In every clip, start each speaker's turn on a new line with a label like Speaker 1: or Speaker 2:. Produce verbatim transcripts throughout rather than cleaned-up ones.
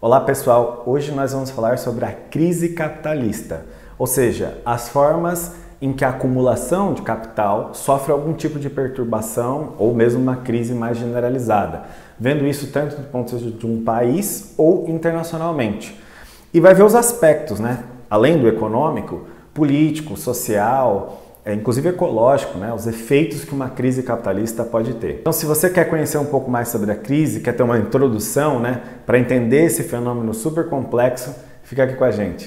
Speaker 1: Olá pessoal, hoje nós vamos falar sobre a crise capitalista, ou seja, as formas em que a acumulação de capital sofre algum tipo de perturbação ou mesmo uma crise mais generalizada, vendo isso tanto do ponto de vista de um país ou internacionalmente. E vai ver os aspectos, né? Além do econômico, político, social, é, inclusive ecológico, né? Os efeitos que uma crise capitalista pode ter. Então, se você quer conhecer um pouco mais sobre a crise, quer ter uma introdução, né, para entender esse fenômeno super complexo, fica aqui com a gente.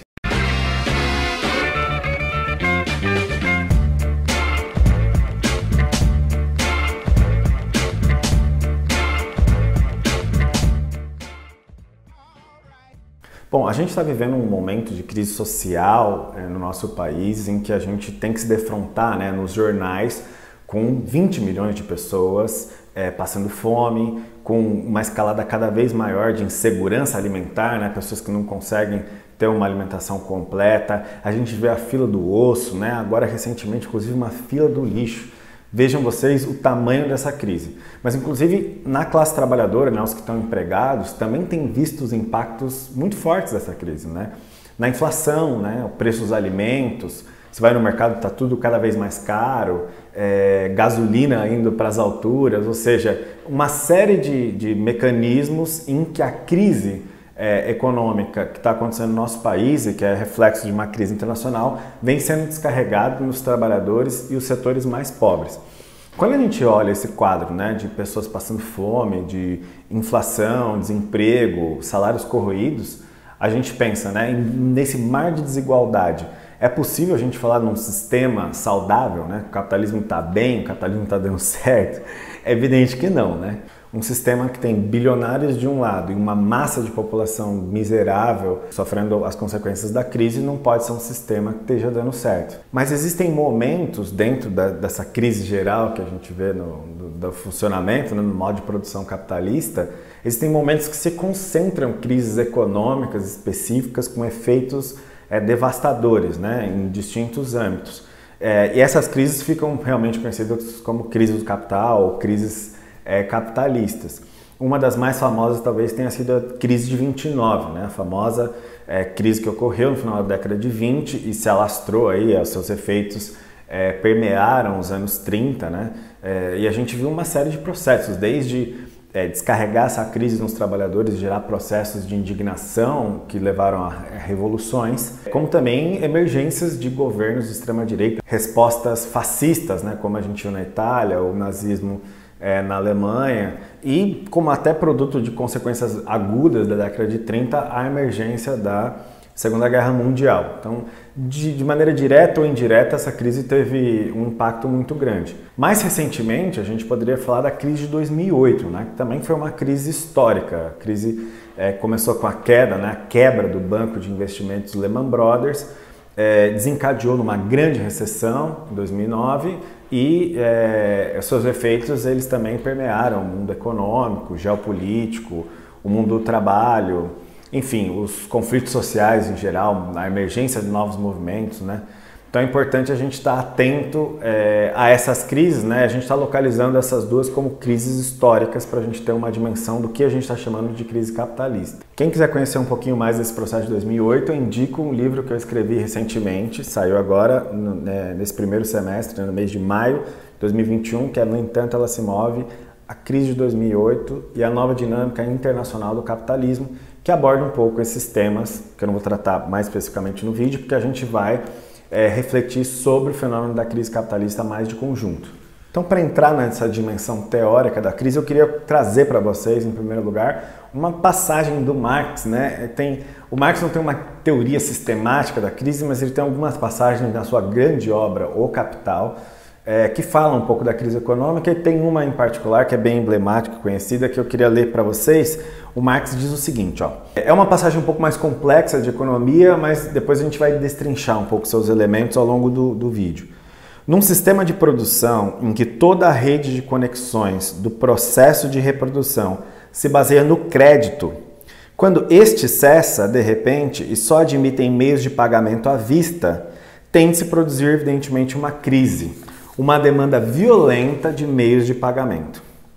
Speaker 1: Bom, a gente está vivendo um momento de crise social é, no nosso país em que a gente tem que se defrontar, né, nos jornais com vinte milhões de pessoas é, passando fome, com uma escalada cada vez maior de insegurança alimentar, né, pessoas que não conseguem ter uma alimentação completa. A gente vê a fila do osso, né, agora recentemente inclusive uma fila do lixo. Vejam vocês o tamanho dessa crise. Mas, inclusive, na classe trabalhadora, né, os que estão empregados, também têm visto os impactos muito fortes dessa crise, né? Na inflação, né, o preço dos alimentos, você vai no mercado, está tudo cada vez mais caro, é, gasolina indo para as alturas, ou seja, uma série de, de mecanismos em que a crise É, econômica que está acontecendo no nosso país e que é reflexo de uma crise internacional, vem sendo descarregado nos trabalhadores e os setores mais pobres. Quando a gente olha esse quadro, né, de pessoas passando fome, de inflação, desemprego, salários corroídos, a gente pensa, né, nesse mar de desigualdade. É possível a gente falar num sistema saudável, né? O capitalismo está bem, o capitalismo está dando certo? É evidente que não, né? Um sistema que tem bilionários de um lado e uma massa de população miserável sofrendo as consequências da crise não pode ser um sistema que esteja dando certo. Mas existem momentos dentro da, dessa crise geral que a gente vê no do, do funcionamento, né, no modo de produção capitalista, existem momentos que se concentram crises econômicas específicas com efeitos é, devastadores, né, em distintos âmbitos. É, e essas crises ficam realmente conhecidas como crise do capital ou crises É, capitalistas. Uma das mais famosas talvez tenha sido a crise de vinte e nove, né? A famosa é, crise que ocorreu no final da década de vinte e se alastrou aí, os seus efeitos é, permearam os anos trinta, né? É, e a gente viu uma série de processos, desde é, descarregar essa crise nos trabalhadores, gerar processos de indignação que levaram a revoluções, como também emergências de governos de extrema-direita, respostas fascistas, né? Como a gente viu na Itália, o nazismo É, na Alemanha, e como até produto de consequências agudas da década de trinta, a emergência da Segunda Guerra Mundial. Então, de, de maneira direta ou indireta, essa crise teve um impacto muito grande. Mais recentemente, a gente poderia falar da crise de dois mil e oito, né, que também foi uma crise histórica. A crise é, começou com a queda, né, a quebra do banco de investimentos Lehman Brothers, é, desencadeou numa grande recessão em dois mil e nove, e é, seus efeitos eles também permearam o mundo econômico, geopolítico, o mundo do trabalho, enfim, os conflitos sociais em geral, a emergência de novos movimentos, né? Então é importante a gente estar atento é, a essas crises, né? A gente está localizando essas duas como crises históricas para a gente ter uma dimensão do que a gente está chamando de crise capitalista. Quem quiser conhecer um pouquinho mais desse processo de dois mil e oito, eu indico um livro que eu escrevi recentemente, saiu agora no, né, nesse primeiro semestre, no mês de maio de dois mil e vinte e um, que é No Entanto Ela Se Move, a crise de dois mil e oito e a nova dinâmica internacional do capitalismo, que aborda um pouco esses temas, que eu não vou tratar mais especificamente no vídeo, porque a gente vai É, refletir sobre o fenômeno da crise capitalista mais de conjunto. Então, para entrar nessa dimensão teórica da crise, eu queria trazer para vocês, em primeiro lugar, uma passagem do Marx, né? Tem, o Marx não tem uma teoria sistemática da crise, mas ele tem algumas passagens na sua grande obra, O Capital, é, que falam um pouco da crise econômica, e tem uma em particular que é bem emblemática e conhecida, que eu queria ler para vocês. O Marx diz o seguinte, ó, é uma passagem um pouco mais complexa de economia, mas depois a gente vai destrinchar um pouco seus elementos ao longo do, do vídeo. Num sistema de produção em que toda a rede de conexões do processo de reprodução se baseia no crédito, quando este cessa, de repente, e só admitem meios de pagamento à vista, tem de se produzir, evidentemente, uma crise, uma demanda violenta de meios de pagamento.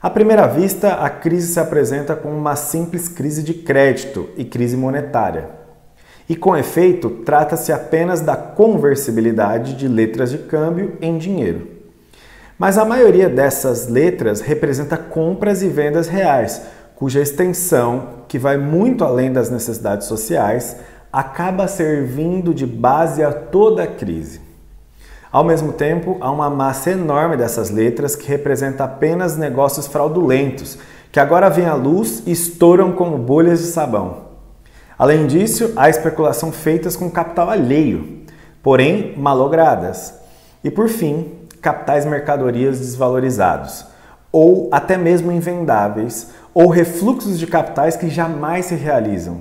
Speaker 1: À primeira vista, a crise se apresenta como uma simples crise de crédito e crise monetária. E, com efeito, trata-se apenas da conversibilidade de letras de câmbio em dinheiro. Mas a maioria dessas letras representa compras e vendas reais, cuja extensão, que vai muito além das necessidades sociais, acaba servindo de base a toda a crise. Ao mesmo tempo, há uma massa enorme dessas letras que representa apenas negócios fraudulentos, que agora vêm à luz e estouram como bolhas de sabão. Além disso, há especulação feitas com capital alheio, porém malogradas. E por fim, capitais mercadorias desvalorizados, ou até mesmo invendáveis, ou refluxos de capitais que jamais se realizam.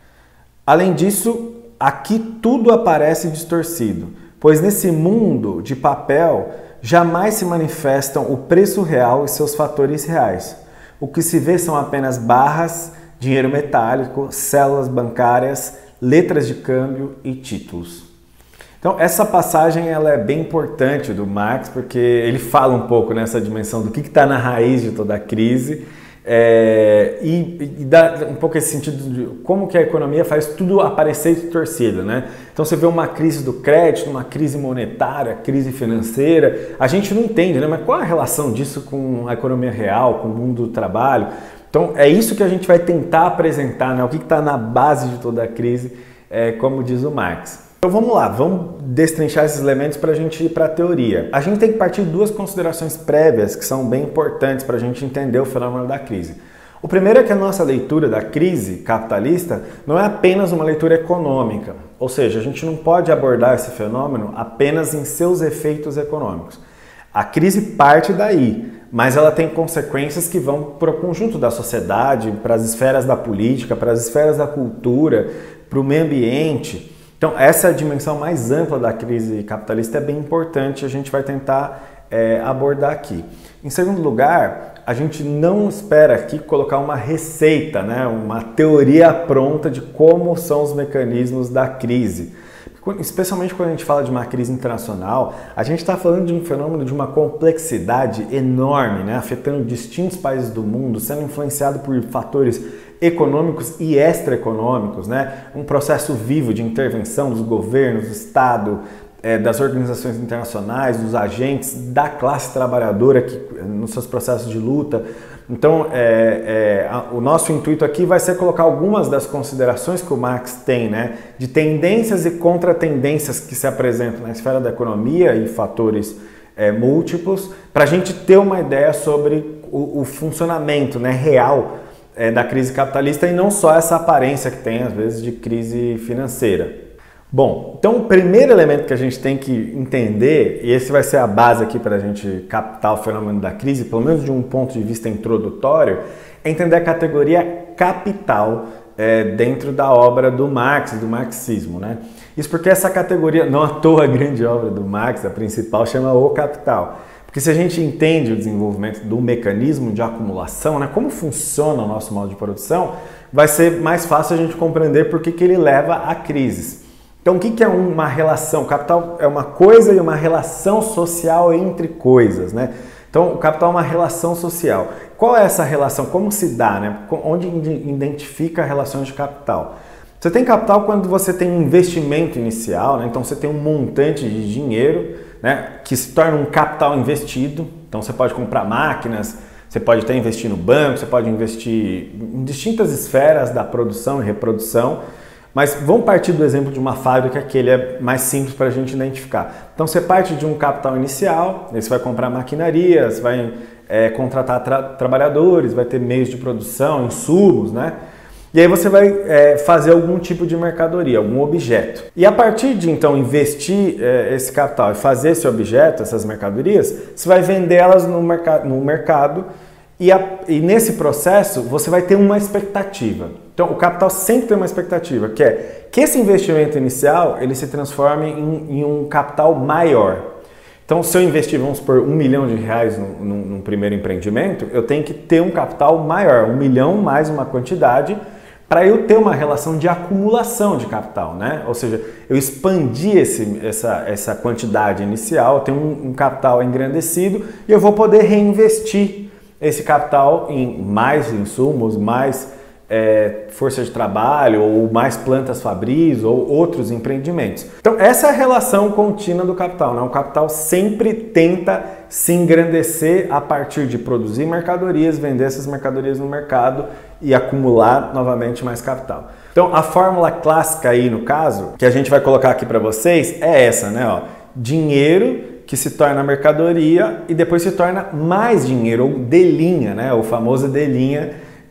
Speaker 1: Além disso, aqui tudo aparece distorcido, pois nesse mundo de papel jamais se manifestam o preço real e seus fatores reais. O que se vê são apenas barras, dinheiro metálico, células bancárias, letras de câmbio e títulos. Então, essa passagem ela é bem importante do Marx, porque ele fala um pouco nessa dimensão do que está na raiz de toda a crise é, e, e dá um pouco esse sentido de como que a economia faz tudo aparecer distorcido, né? Então, você vê uma crise do crédito, uma crise monetária, crise financeira, a gente não entende, né? Mas qual a relação disso com a economia real, com o mundo do trabalho? Então, é isso que a gente vai tentar apresentar, né? O que está na base de toda a crise, é, como diz o Marx. Então vamos lá, vamos destrinchar esses elementos para a gente ir para a teoria. A gente tem que partir de duas considerações prévias que são bem importantes para a gente entender o fenômeno da crise. O primeiro é que a nossa leitura da crise capitalista não é apenas uma leitura econômica, ou seja, a gente não pode abordar esse fenômeno apenas em seus efeitos econômicos. A crise parte daí, mas ela tem consequências que vão para o conjunto da sociedade, para as esferas da política, para as esferas da cultura, para o meio ambiente. Então, essa é a dimensão mais ampla da crise capitalista, é bem importante, a gente vai tentar é, abordar aqui. Em segundo lugar, a gente não espera aqui colocar uma receita, né, uma teoria pronta de como são os mecanismos da crise. Especialmente quando a gente fala de uma crise internacional, a gente está falando de um fenômeno de uma complexidade enorme, né, afetando distintos países do mundo, sendo influenciado por fatores econômicos e extraeconômicos, né, um processo vivo de intervenção dos governos, do Estado, é, das organizações internacionais, dos agentes, da classe trabalhadora que, nos seus processos de luta. Então, é, é, a, o nosso intuito aqui vai ser colocar algumas das considerações que o Marx tem, né, de tendências e contratendências que se apresentam na esfera da economia e fatores é, múltiplos, para a gente ter uma ideia sobre o, o funcionamento, né, real é, da crise capitalista e não só essa aparência que tem, às vezes, de crise financeira. Bom, então o primeiro elemento que a gente tem que entender, e esse vai ser a base aqui para a gente captar o fenômeno da crise, pelo menos de um ponto de vista introdutório, é entender a categoria capital é, dentro da obra do Marx, do marxismo, né? Isso porque essa categoria, não à toa a grande obra do Marx, a principal, chama O Capital. Porque se a gente entende o desenvolvimento do mecanismo de acumulação, né, como funciona o nosso modo de produção, vai ser mais fácil a gente compreender por que que ele leva a crises. Então, o que é uma relação? O capital é uma coisa e uma relação social entre coisas, né? Então, o capital é uma relação social. Qual é essa relação? Como se dá, né? Onde identifica relações de capital? Você tem capital quando você tem um investimento inicial, né? Então você tem um montante de dinheiro, né, que se torna um capital investido. Então você pode comprar máquinas, você pode até investir no banco, você pode investir em distintas esferas da produção e reprodução. Mas vamos partir do exemplo de uma fábrica que ele é mais simples para a gente identificar. Então você parte de um capital inicial, aí você vai comprar maquinaria, você vai é, contratar tra trabalhadores, vai ter meios de produção, insumos, né? E aí você vai é, fazer algum tipo de mercadoria, algum objeto. E a partir de então investir é, esse capital e fazer esse objeto, essas mercadorias, você vai vendê-las no, merc no mercado e, a, e nesse processo você vai ter uma expectativa. Então o capital sempre tem uma expectativa, que é que esse investimento inicial ele se transforme em, em um capital maior. Então, se eu investir, vamos supor, um milhão de reais num, num, num primeiro empreendimento, eu tenho que ter um capital maior, um milhão mais uma quantidade, para eu ter uma relação de acumulação de capital, né? Ou seja, eu expandi esse, essa, essa quantidade inicial, eu tenho um, um capital engrandecido e eu vou poder reinvestir esse capital em mais insumos, mais é, força de trabalho, ou mais plantas fabris, ou outros empreendimentos. Então essa é a relação contínua do capital, né? O capital sempre tenta se engrandecer a partir de produzir mercadorias, vender essas mercadorias no mercado e acumular novamente mais capital. Então a fórmula clássica aí no caso, que a gente vai colocar aqui para vocês, é essa, né? Ó, dinheiro que se torna mercadoria e depois se torna mais dinheiro, ou D-linha, né? O famoso D-linha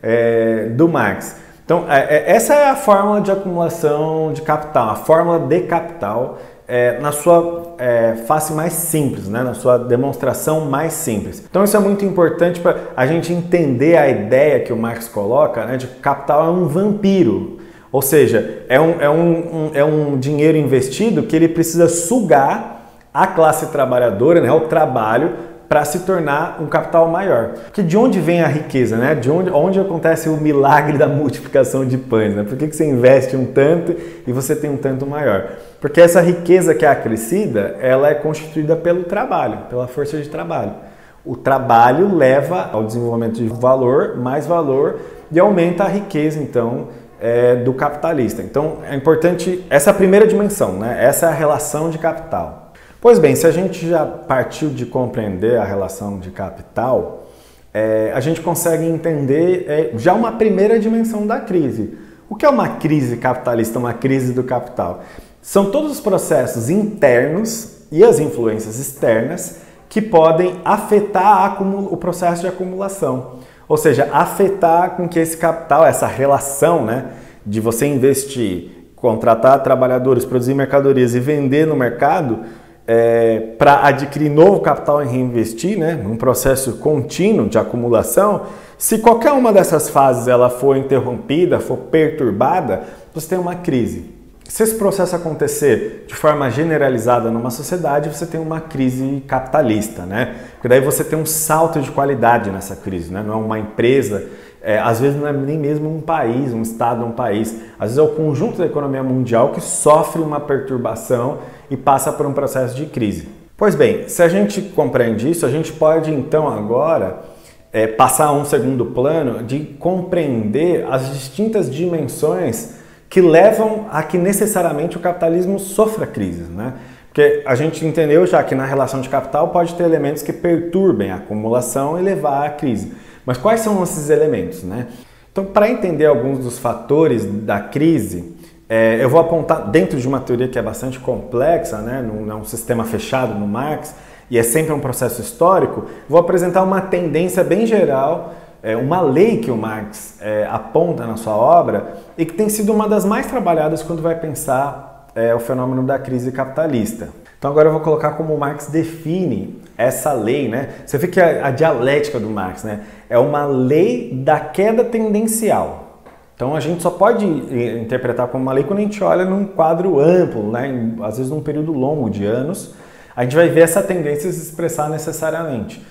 Speaker 1: é, do Marx. Então, é, essa é a fórmula de acumulação de capital, a fórmula de capital é, na sua é, face mais simples, né? Na sua demonstração mais simples. Então, isso é muito importante para a gente entender a ideia que o Marx coloca, né, de que o capital é um vampiro. Ou seja, é um, é um, um, é um dinheiro investido que ele precisa sugar a classe trabalhadora, né, o trabalho, para se tornar um capital maior. Porque de onde vem a riqueza, né? De onde, onde acontece o milagre da multiplicação de pães, né? Por que que você investe um tanto e você tem um tanto maior? Porque essa riqueza que é acrescida, ela é constituída pelo trabalho, pela força de trabalho. O trabalho leva ao desenvolvimento de valor, mais valor, e aumenta a riqueza, então, é, do capitalista. Então, é importante, essa é a primeira dimensão, né? Essa é a relação de capital. Pois bem, se a gente já partiu de compreender a relação de capital, é, a gente consegue entender é, já uma primeira dimensão da crise. O que é uma crise capitalista, uma crise do capital? São todos os processos internos e as influências externas que podem afetar o processo de acumulação. Ou seja, afetar com que esse capital, essa relação, né, de você investir, contratar trabalhadores, produzir mercadorias e vender no mercado, É, para adquirir novo capital e reinvestir, né, num processo contínuo de acumulação, se qualquer uma dessas fases ela for interrompida, for perturbada, você tem uma crise. Se esse processo acontecer de forma generalizada numa sociedade, você tem uma crise capitalista, né? Porque daí você tem um salto de qualidade nessa crise, né? Não é uma empresa, é, às vezes não é nem mesmo um país, um estado, um país. Às vezes é o conjunto da economia mundial que sofre uma perturbação e passa por um processo de crise. Pois bem, se a gente compreende isso, a gente pode então agora é, passar a um segundo plano de compreender as distintas dimensões que levam a que necessariamente o capitalismo sofra crises, né? Porque a gente entendeu já que na relação de capital pode ter elementos que perturbem a acumulação e levar à crise. Mas quais são esses elementos, né? Então, para entender alguns dos fatores da crise, é, eu vou apontar dentro de uma teoria que é bastante complexa, né? Não é um sistema fechado no Marx, e é sempre um processo histórico, vou apresentar uma tendência bem geral, é, uma lei que o Marx é, aponta na sua obra e que tem sido uma das mais trabalhadas quando vai pensar é, o fenômeno da crise capitalista. Então agora eu vou colocar como o Marx define essa lei, né? Você vê que a, a dialética do Marx, né, é uma lei da queda tendencial. Então a gente só pode interpretar como uma lei quando a gente olha num quadro amplo, né? Em, às vezes num período longo de anos, a gente vai ver essa tendência se expressar necessariamente.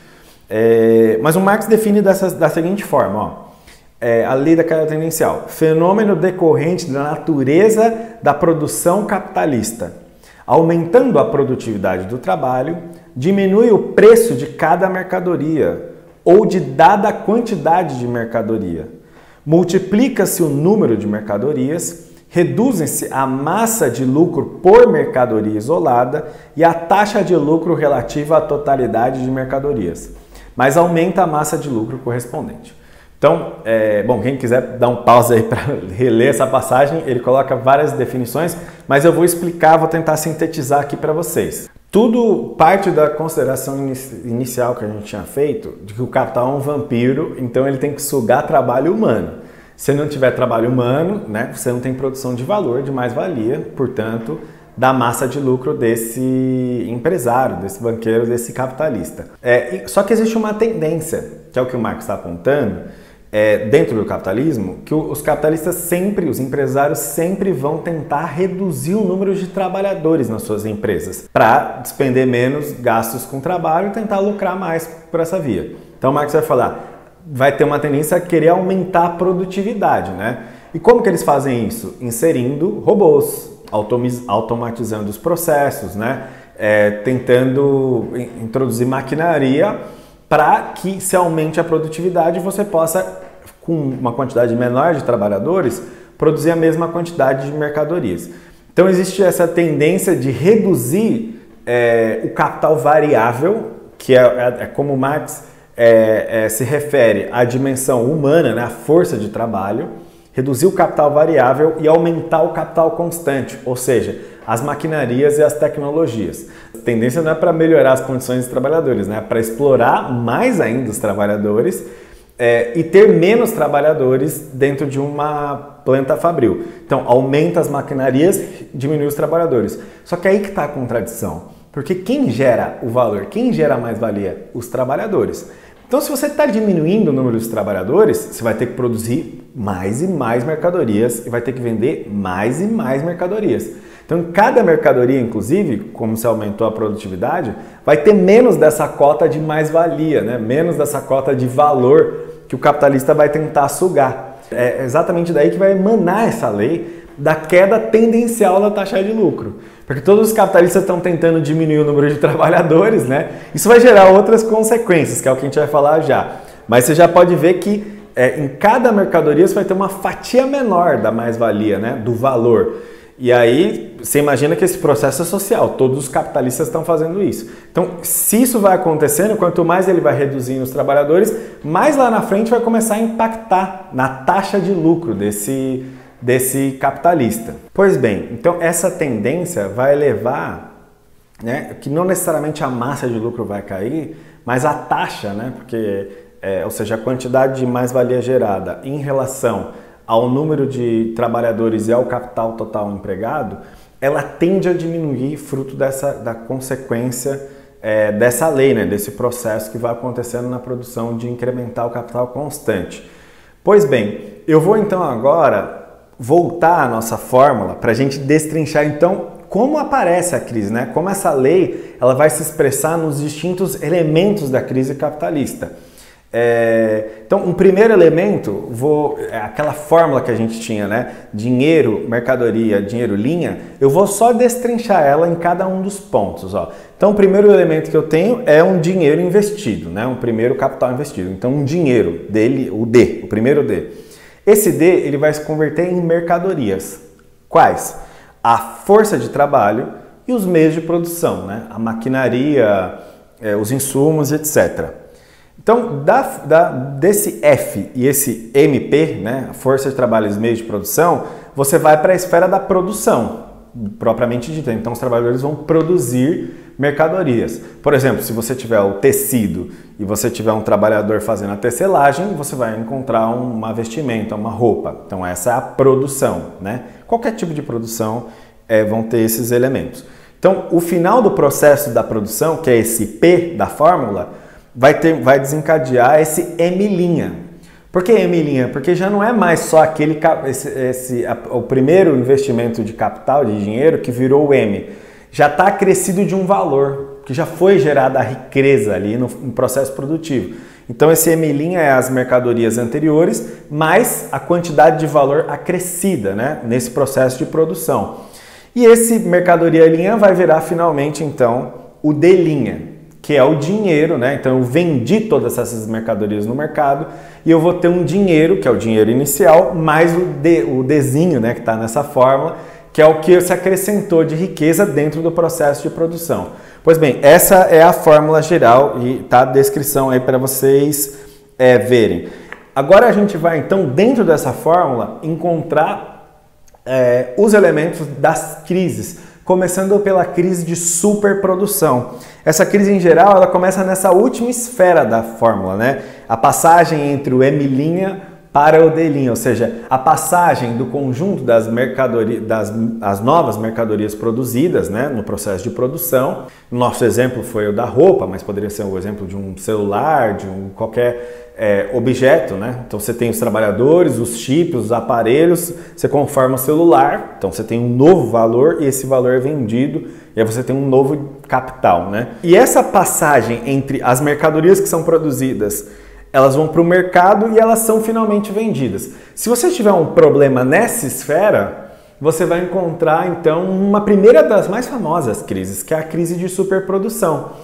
Speaker 1: É, mas o Marx define dessa, da seguinte forma, ó, é, a lei da queda tendencial, fenômeno decorrente da natureza da produção capitalista. Aumentando a produtividade do trabalho, diminui o preço de cada mercadoria ou de dada quantidade de mercadoria. Multiplica-se o número de mercadorias, reduzem-se a massa de lucro por mercadoria isolada e a taxa de lucro relativa à totalidade de mercadorias, mas aumenta a massa de lucro correspondente. Então, é, bom, quem quiser dar um pause aí para reler essa passagem, ele coloca várias definições, mas eu vou explicar, vou tentar sintetizar aqui para vocês. Tudo parte da consideração inicial que a gente tinha feito, de que o capital é um vampiro, então ele tem que sugar trabalho humano. Se não tiver trabalho humano, né, você não tem produção de valor, de mais-valia, portanto, da massa de lucro desse empresário, desse banqueiro, desse capitalista. É, só que existe uma tendência, que é o que o Marx está apontando, é, dentro do capitalismo, que os capitalistas sempre, os empresários sempre vão tentar reduzir o número de trabalhadores nas suas empresas para despender menos gastos com trabalho e tentar lucrar mais por essa via. Então o Marx vai falar, vai ter uma tendência a querer aumentar a produtividade, né? E como que eles fazem isso? Inserindo robôs, automatizando os processos, né? É, tentando introduzir maquinaria para que se aumente a produtividade e você possa, com uma quantidade menor de trabalhadores, produzir a mesma quantidade de mercadorias. Então existe essa tendência de reduzir é, o capital variável, que é, é, é como Marx é, é, se refere à dimensão humana, né, a força de trabalho, reduzir o capital variável e aumentar o capital constante, ou seja, as maquinarias e as tecnologias. A tendência não é para melhorar as condições dos trabalhadores, né? É para explorar mais ainda os trabalhadores é, e ter menos trabalhadores dentro de uma planta fabril. Então, aumenta as maquinarias, diminui os trabalhadores. Só que aí que está a contradição, porque quem gera o valor, quem gera a mais-valia? Os trabalhadores. Então, se você está diminuindo o número de trabalhadores, você vai ter que produzir mais e mais mercadorias e vai ter que vender mais e mais mercadorias. Então, cada mercadoria, inclusive, como se aumentou a produtividade, vai ter menos dessa cota de mais-valia, né? Menos dessa cota de valor que o capitalista vai tentar sugar. É exatamente daí que vai emanar essa lei da queda tendencial da taxa de lucro. Porque todos os capitalistas estão tentando diminuir o número de trabalhadores, né? Isso vai gerar outras consequências, que é o que a gente vai falar já. Mas você já pode ver que é, em cada mercadoria você vai ter uma fatia menor da mais-valia, né? Do valor. E aí você imagina que esse processo é social, todos os capitalistas estão fazendo isso. Então, se isso vai acontecendo, quanto mais ele vai reduzindo os trabalhadores, mais lá na frente vai começar a impactar na taxa de lucro desse, desse capitalista. Pois bem, então essa tendência vai levar, né, que não necessariamente a massa de lucro vai cair, mas a taxa, né, porque, é, ou seja, a quantidade de mais-valia gerada em relação ao número de trabalhadores e ao capital total empregado, ela tende a diminuir fruto dessa, da consequência é, dessa lei, né, desse processo que vai acontecendo na produção de incrementar o capital constante. Pois bem, eu vou então agora voltar à nossa fórmula para a gente destrinchar então como aparece a crise, né? Como essa lei ela vai se expressar nos distintos elementos da crise capitalista. É, então, um primeiro elemento, vou, é aquela fórmula que a gente tinha, né? Dinheiro, mercadoria, dinheiro, linha, eu vou só destrinchar ela em cada um dos pontos. Ó. Então, o primeiro elemento que eu tenho é um dinheiro investido, né? Um primeiro capital investido. Então, um dinheiro dele, o D, o primeiro D. Esse D ele vai se converter em mercadorias. Quais? A força de trabalho e os meios de produção, né? A maquinaria, é, os insumos, etcétera. Então, da, da, desse F e esse M P, né, a força de trabalho e os meios de produção, você vai para a esfera da produção, propriamente dita. Então, os trabalhadores vão produzir mercadorias. Por exemplo, se você tiver o tecido e você tiver um trabalhador fazendo a tecelagem, você vai encontrar uma vestimenta, uma roupa. Então, essa é a produção, né? Qualquer tipo de produção é, vão ter esses elementos. Então, o final do processo da produção, que é esse P da fórmula, Vai, ter, vai desencadear esse M'. Por que M'? Porque já não é mais só aquele esse, esse, a, o primeiro investimento de capital, de dinheiro, que virou o M. Já está acrescido de um valor, que já foi gerada a riqueza ali no, no processo produtivo. Então esse M' é as mercadorias anteriores, mais a quantidade de valor acrescida, né, nesse processo de produção. E esse mercadoria linha vai virar finalmente então o D', que é o dinheiro, né? Então eu vendi todas essas mercadorias no mercado e eu vou ter um dinheiro, que é o dinheiro inicial, mais o, D, o Dzinho, né, que está nessa fórmula, que é o que se acrescentou de riqueza dentro do processo de produção. Pois bem, essa é a fórmula geral e tá a descrição aí para vocês é, verem. Agora a gente vai então, dentro dessa fórmula, encontrar é, os elementos das crises, começando pela crise de superprodução. Essa crise, em geral, ela começa nessa última esfera da fórmula, né? A passagem entre o M' para o D', ou seja, a passagem do conjunto das mercadorias, das as novas mercadorias produzidas, né, no processo de produção. Nosso exemplo foi o da roupa, mas poderia ser o exemplo de um celular, de um qualquer é, objeto, né? Então você tem os trabalhadores, os chips, os aparelhos, você conforma o celular, então você tem um novo valor e esse valor é vendido e aí você tem um novo capital, né? E essa passagem entre as mercadorias que são produzidas, elas vão para o mercado e elas são finalmente vendidas. Se você tiver um problema nessa esfera, você vai encontrar então uma primeira das mais famosas crises, que é a crise de superprodução.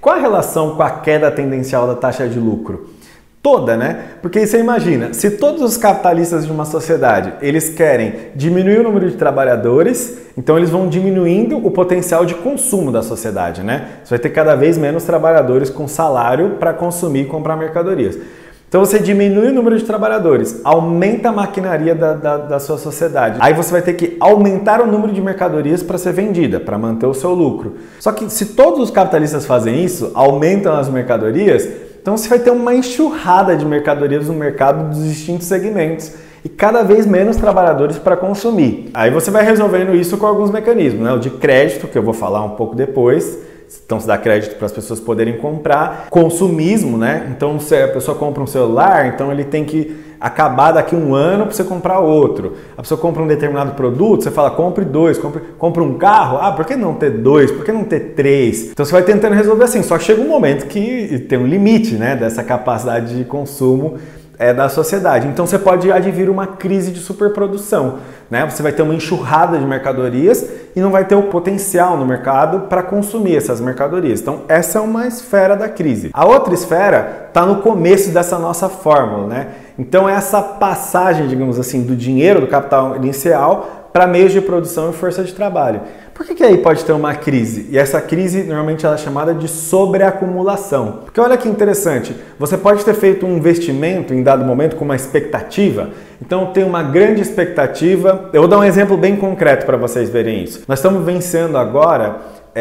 Speaker 1: Qual a relação com a queda tendencial da taxa de lucro? Toda, né? Porque você imagina, se todos os capitalistas de uma sociedade, eles querem diminuir o número de trabalhadores, então eles vão diminuindo o potencial de consumo da sociedade, né? Você vai ter cada vez menos trabalhadores com salário para consumir e comprar mercadorias. Então você diminui o número de trabalhadores, aumenta a maquinaria da, da, da sua sociedade. Aí você vai ter que aumentar o número de mercadorias para ser vendida, para manter o seu lucro. Só que se todos os capitalistas fazem isso, aumentam as mercadorias, então você vai ter uma enxurrada de mercadorias no mercado dos distintos segmentos e cada vez menos trabalhadores para consumir. Aí você vai resolvendo isso com alguns mecanismos, né? O de crédito, que eu vou falar um pouco depois. Então se dá crédito para as pessoas poderem comprar. Consumismo, né? Então se a pessoa compra um celular, então ele tem que acabar daqui a um ano para você comprar outro. A pessoa compra um determinado produto, você fala compre dois, compre, compra um carro, ah, por que não ter dois? Por que não ter três? Então você vai tentando resolver assim, só que chega um momento que tem um limite, né, dessa capacidade de consumo é, da sociedade. Então você pode advir uma crise de superprodução, né? Você vai ter uma enxurrada de mercadorias e não vai ter o potencial no mercado para consumir essas mercadorias. Então essa é uma esfera da crise. A outra esfera está no começo dessa nossa fórmula, né? Então essa passagem, digamos assim, do dinheiro, do capital inicial para meios de produção e força de trabalho. Por que que aí pode ter uma crise? E essa crise normalmente ela é chamada de sobreacumulação. Porque olha que interessante, você pode ter feito um investimento em dado momento com uma expectativa, então tem uma grande expectativa. Eu vou dar um exemplo bem concreto para vocês verem isso. Nós estamos vencendo agora,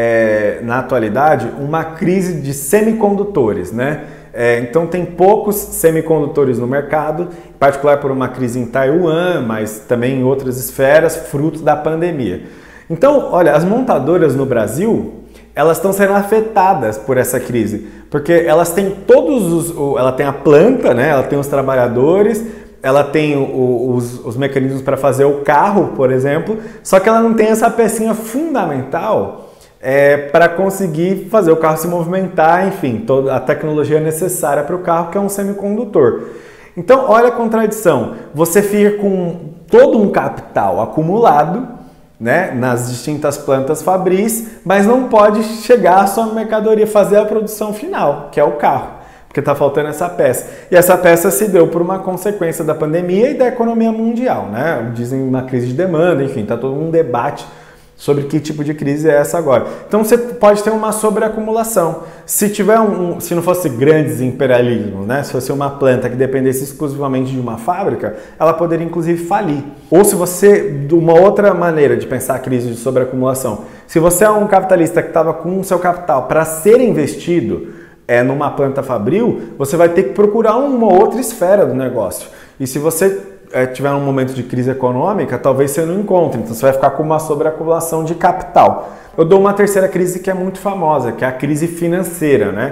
Speaker 1: é, na atualidade, uma crise de semicondutores, né? É, então tem poucos semicondutores no mercado, em particular por uma crise em Taiwan, mas também em outras esferas, fruto da pandemia. Então, olha, as montadoras no Brasil, elas estão sendo afetadas por essa crise, porque elas têm todos os, ela tem a planta, né? Ela tem os trabalhadores, ela tem o, os, os mecanismos para fazer o carro, por exemplo, só que ela não tem essa pecinha fundamental é, para conseguir fazer o carro se movimentar, enfim, toda a tecnologia necessária para o carro, que é um semicondutor. Então, olha a contradição, você fica com todo um capital acumulado, né, nas distintas plantas fabris, mas não pode chegar à sua mercadoria, fazer a produção final, que é o carro, porque está faltando essa peça. E essa peça se deu por uma consequência da pandemia e da economia mundial, né? Dizem uma crise de demanda, enfim, está todo um debate sobre que tipo de crise é essa agora. Então você pode ter uma sobreacumulação. Se tiver um, se não fosse grandes imperialismos, né? Se fosse uma planta que dependesse exclusivamente de uma fábrica, ela poderia inclusive falir. Ou se você, de uma outra maneira de pensar a crise de sobreacumulação, se você é um capitalista que estava com o seu capital para ser investido é, numa planta fabril, você vai ter que procurar uma outra esfera do negócio. E se você É, tiver um momento de crise econômica, talvez você não encontre, então você vai ficar com uma sobreacumulação de capital. Eu dou uma terceira crise que é muito famosa, que é a crise financeira, né?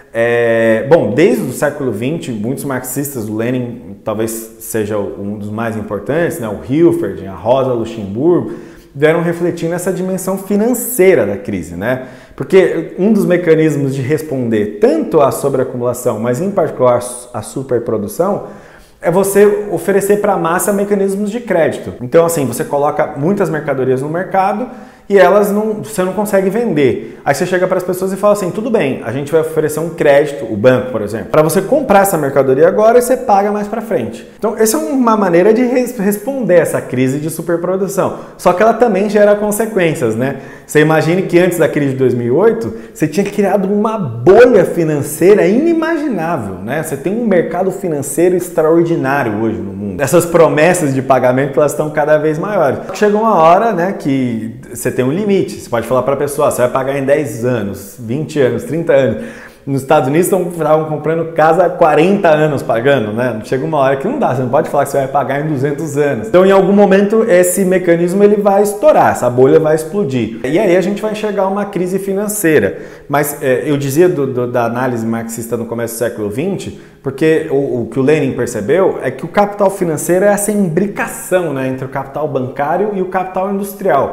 Speaker 1: É, bom, desde o século vinte, muitos marxistas, o Lenin talvez seja um dos mais importantes, né? O Hilferd, a Rosa Luxemburgo, vieram refletir nessa dimensão financeira da crise, né? Porque um dos mecanismos de responder tanto à sobreacumulação, mas em particular à superprodução, é você oferecer para a massa mecanismos de crédito. Então, assim, você coloca muitas mercadorias no mercado e elas não, você não consegue vender. Aí você chega para as pessoas e fala assim, tudo bem, a gente vai oferecer um crédito, o banco, por exemplo, para você comprar essa mercadoria agora e você paga mais para frente. Então, essa é uma maneira de res responder essa crise de superprodução. Só que ela também gera consequências, né? Você imagine que antes da crise de dois mil e oito, você tinha criado uma bolha financeira inimaginável, né? Você tem um mercado financeiro extraordinário hoje no mundo. Essas promessas de pagamento, elas estão cada vez maiores. Chega uma hora, né, que você tem um limite. Você pode falar para a pessoa, você vai pagar em dez anos, vinte anos, trinta anos. Nos Estados Unidos estavam comprando casa há quarenta anos pagando, né? Chega uma hora que não dá, você não pode falar que você vai pagar em duzentos anos. Então, em algum momento, esse mecanismo ele vai estourar, essa bolha vai explodir. E aí a gente vai enxergar uma crise financeira. Mas é, eu dizia do, do, da análise marxista no começo do século vinte, porque o, o que o Lenin percebeu é que o capital financeiro é essa imbricação, né, entre o capital bancário e o capital industrial.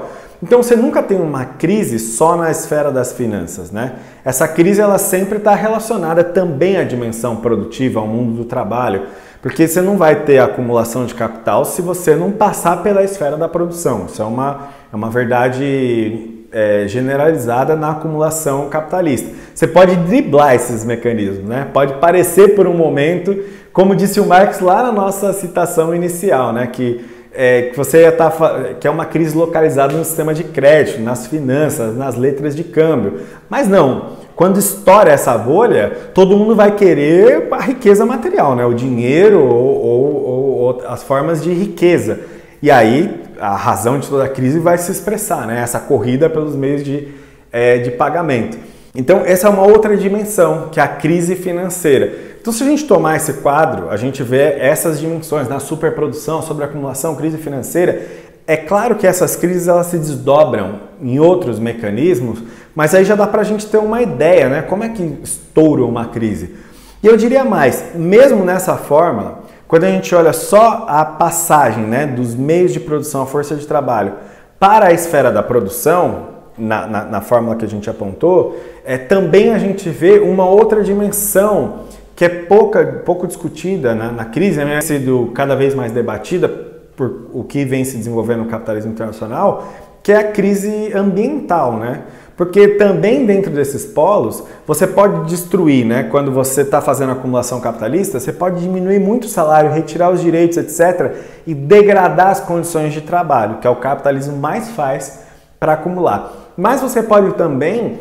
Speaker 1: Então você nunca tem uma crise só na esfera das finanças, né? Essa crise ela sempre está relacionada também à dimensão produtiva, ao mundo do trabalho, porque você não vai ter acumulação de capital se você não passar pela esfera da produção. Isso é uma, é uma verdade é, generalizada na acumulação capitalista. Você pode driblar esses mecanismos, né? Pode parecer por um momento, como disse o Marx lá na nossa citação inicial, né? Que, é, que você tá, que é uma crise localizada no sistema de crédito, nas finanças, nas letras de câmbio. Mas não. Quando estoura essa bolha, todo mundo vai querer a riqueza material, né? O dinheiro ou, ou, ou as formas de riqueza. E aí a razão de toda a crise vai se expressar, né? Essa corrida pelos meios de, é, de pagamento. Então essa é uma outra dimensão, que é a crise financeira. Então se a gente tomar esse quadro, a gente vê essas dimensões, na superprodução, sobreacumulação, crise financeira. É claro que essas crises elas se desdobram em outros mecanismos, mas aí já dá para a gente ter uma ideia, né? Como é que estoura uma crise? E eu diria mais, mesmo nessa fórmula, quando a gente olha só a passagem, né, dos meios de produção, a força de trabalho, para a esfera da produção, na, na, na fórmula que a gente apontou, é, também a gente vê uma outra dimensão que é pouca, pouco discutida na, na crise, né, sido cada vez mais debatida por o que vem se desenvolvendo no capitalismo internacional, que é a crise ambiental, né? Porque também dentro desses polos, você pode destruir, né? Quando você está fazendo acumulação capitalista, você pode diminuir muito o salário, retirar os direitos, etcétera, e degradar as condições de trabalho, que é o capitalismo mais faz para acumular. Mas você pode também,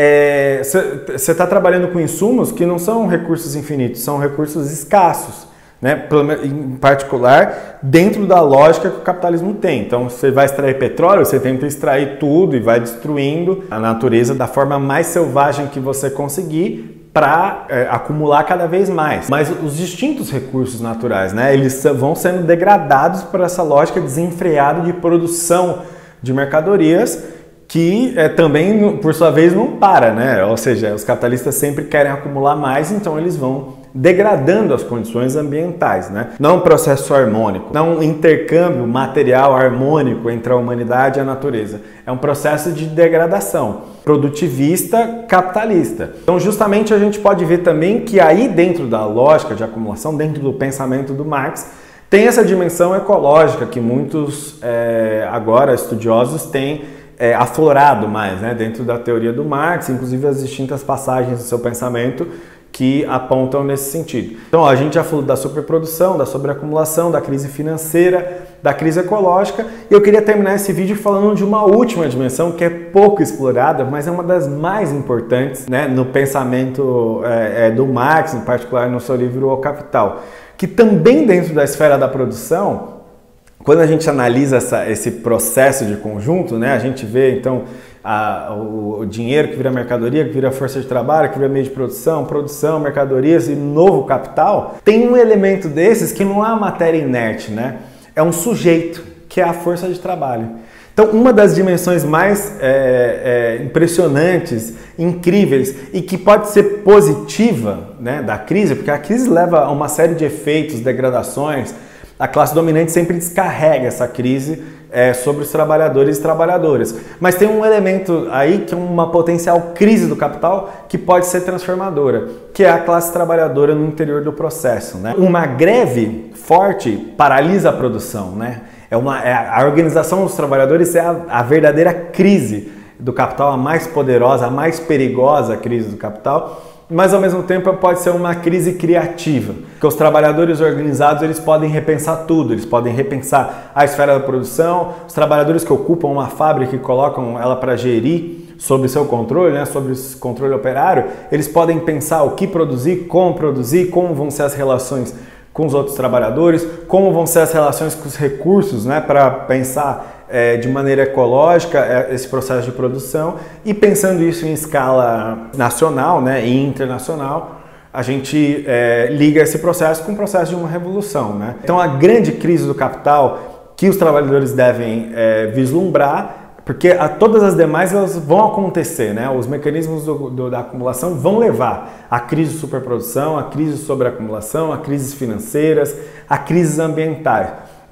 Speaker 1: é, você está trabalhando com insumos que não são recursos infinitos, são recursos escassos. Né? Em particular, dentro da lógica que o capitalismo tem. Então, você vai extrair petróleo, você tenta extrair tudo e vai destruindo a natureza da forma mais selvagem que você conseguir para é, acumular cada vez mais. Mas os distintos recursos naturais, né? Eles vão sendo degradados por essa lógica desenfreada de produção de mercadorias que é, também, por sua vez, não para, né? Ou seja, os capitalistas sempre querem acumular mais, então eles vão degradando as condições ambientais, né? Não é um processo harmônico, não é um intercâmbio material harmônico entre a humanidade e a natureza. É um processo de degradação produtivista capitalista. Então, justamente a gente pode ver também que aí dentro da lógica de acumulação, dentro do pensamento do Marx, tem essa dimensão ecológica que muitos é, agora estudiosos têm é, aflorado mais, né? Dentro da teoria do Marx, inclusive as distintas passagens do seu pensamento que apontam nesse sentido. Então, ó, a gente já falou da superprodução, da sobreacumulação, da crise financeira, da crise ecológica, e eu queria terminar esse vídeo falando de uma última dimensão que é pouco explorada, mas é uma das mais importantes, né, no pensamento é, é, do Marx, em particular no seu livro O Capital, que também dentro da esfera da produção, quando a gente analisa essa, esse processo de conjunto, né, a gente vê então A, o, o dinheiro que vira mercadoria, que vira força de trabalho, que vira meio de produção, produção, mercadorias e novo capital, tem um elemento desses que não é uma matéria inerte, né? É um sujeito, que é a força de trabalho. Então, uma das dimensões mais é, é, impressionantes, incríveis e que pode ser positiva, né, da crise, porque a crise leva a uma série de efeitos, degradações. A classe dominante sempre descarrega essa crise É, sobre os trabalhadores e trabalhadoras. Mas tem um elemento aí que é uma potencial crise do capital que pode ser transformadora, que é a classe trabalhadora no interior do processo, né? Uma greve forte paralisa a produção, né? É uma, é a organização dos trabalhadores é a, a verdadeira crise do capital, a mais poderosa, a mais perigosa crise do capital. Mas ao mesmo tempo pode ser uma crise criativa, porque os trabalhadores organizados eles podem repensar tudo, eles podem repensar a esfera da produção, os trabalhadores que ocupam uma fábrica e colocam ela para gerir sob seu controle, né, sobre o controle operário, eles podem pensar o que produzir, como produzir, como vão ser as relações com os outros trabalhadores, como vão ser as relações com os recursos, né, para pensar É, de maneira ecológica é, esse processo de produção, e pensando isso em escala nacional, né, e internacional, a gente é, liga esse processo com o processo de uma revolução, né? Então a grande crise do capital que os trabalhadores devem é, vislumbrar, porque a, todas as demais elas vão acontecer, né? Os mecanismos do, do, da acumulação vão levar à crise de superprodução, à crise sobre acumulação, a crises financeiras, a crises ambientais.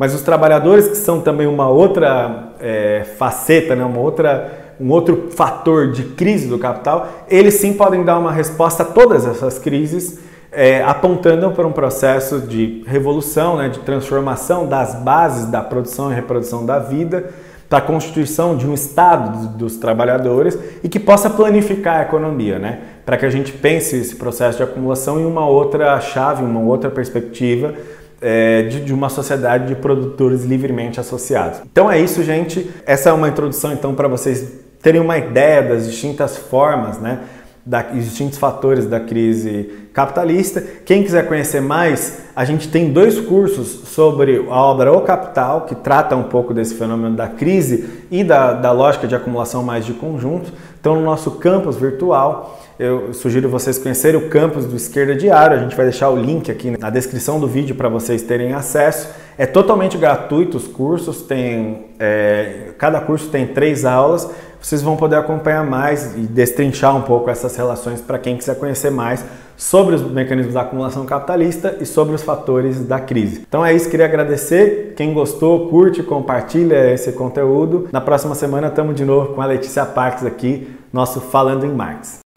Speaker 1: Mas os trabalhadores, que são também uma outra é, faceta, né, uma outra, um outro fator de crise do capital, eles sim podem dar uma resposta a todas essas crises, é, apontando para um processo de revolução, né, de transformação das bases da produção e reprodução da vida, para a constituição de um Estado dos trabalhadores e que possa planificar a economia, né? Para que a gente pense esse processo de acumulação em uma outra chave, uma outra perspectiva é, de, de uma sociedade de produtores livremente associados. Então é isso, gente. Essa é uma introdução então para vocês terem uma ideia das distintas formas, né? Da, os distintos fatores da crise capitalista. Quem quiser conhecer mais, a gente tem dois cursos sobre a obra O Capital, que trata um pouco desse fenômeno da crise e da, da lógica de acumulação mais de conjunto. Então, no nosso campus virtual, eu sugiro vocês conhecerem o campus do Esquerda Diário. A gente vai deixar o link aqui na descrição do vídeo para vocês terem acesso. É totalmente gratuito os cursos, tem, é, cada curso tem três aulas. Vocês vão poder acompanhar mais e destrinchar um pouco essas relações para quem quiser conhecer mais sobre os mecanismos da acumulação capitalista e sobre os fatores da crise. Então é isso, queria agradecer. Quem gostou, curte, compartilha esse conteúdo. Na próxima semana estamos de novo com a Letícia Parques aqui, nosso Falando em Marx.